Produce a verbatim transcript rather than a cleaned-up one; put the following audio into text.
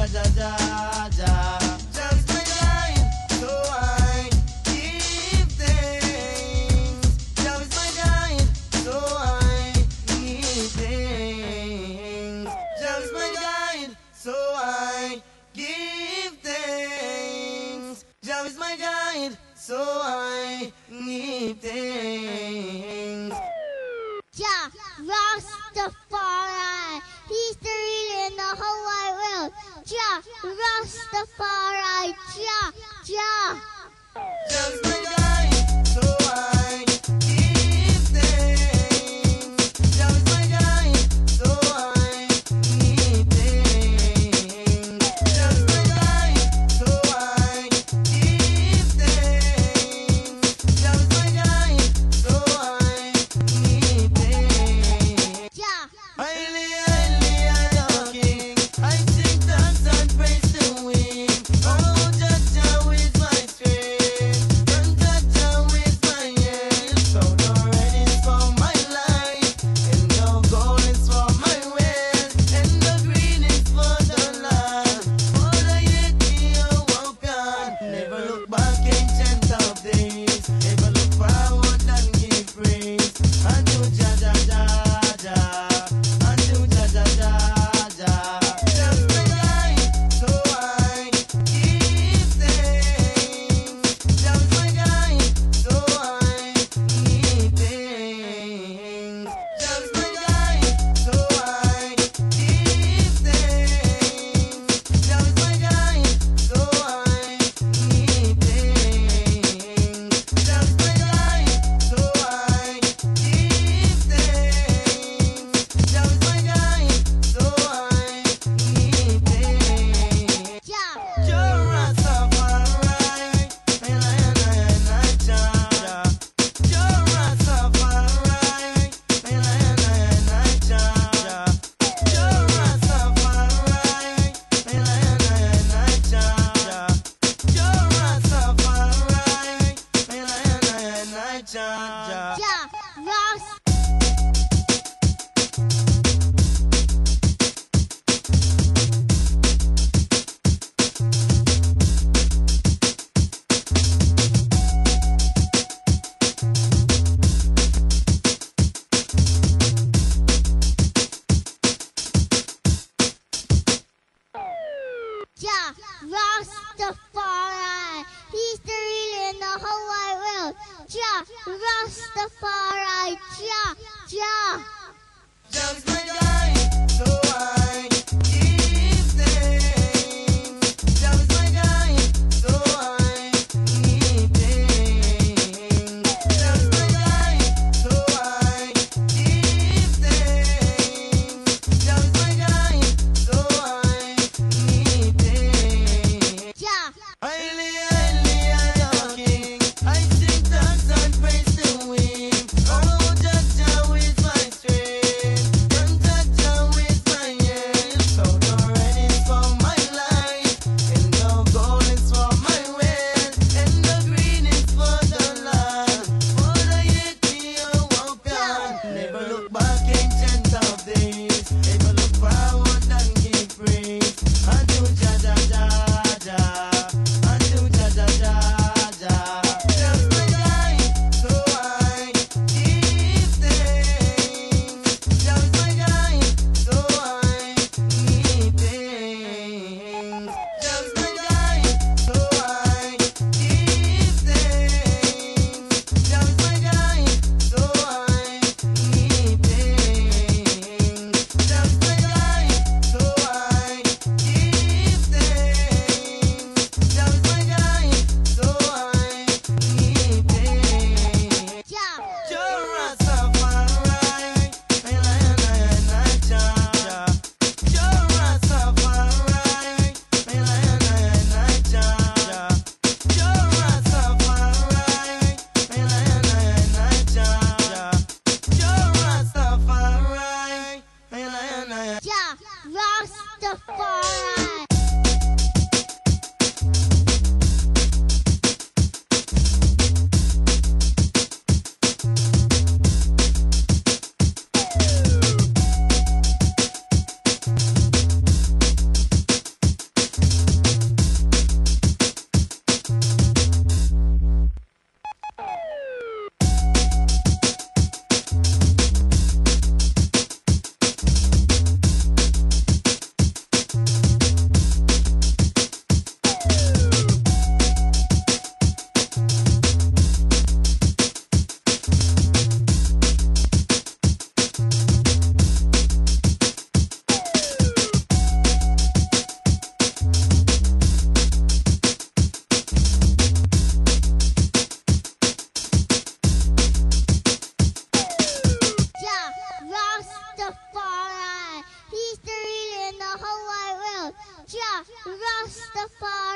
Jah, Jah, Jah, Jah. Jah is my guide, so I give thanks. Jah is my guide, so I give thanks. Jah is my guide, so I give thanks. Jah is my guide, so I give thanks. Jah Rastafari, he's the real in the whole wide world. Jah Rastafari, Jah, Jah. Jah is my guide, so I give thanks. Jah is my guide, so I give thanks. Jah is my guide, so I give thanks. Jah is my guide, so I give thanks. Jah. Highly, highly, I King. I sing dance and praise to Him. Oh, Jah, Jah is my strength, and Jah, Jah is my help. So no red is for my life, and no gold is for my wealth, and no green is for the land. For the yet be awoken. Never look back, ancient of days. Never look forward and give praise unto Jah, Jah, Jah, Jah. Unto Jah, Jah, Jah, Jah. Jah is my guide, so I give thanks. Jah is my guide, so I give thanks. Jah is my guide, so I give thanks. Jah is my guide, so I give thanks. Jah is my guide, so I give thanks. Jah is my guide, so I give thanks. Jah. Jah Rastafari, and I and I and I Jah. Jah Rastafari, and I and I and I Jah. Jah Rastafari, and I and I and I Jah. Jah Rastafari, and I and I and I Jah. Jah Rast. Jah Rastafari, he's the real in the whole wide world. Jah Rastafari, Jah, Jah. Jah is my guide, so I give thanks. Jah is my guide, so I give thanks. Jah is my guide, so I give thanks. Jah is my guide, so I give thanks. Jah. Highly, highly, I King. I sing dance and praise to Him. Oh, Jah, Jah is my strength, and Jah, Jah is my help. Rastafari.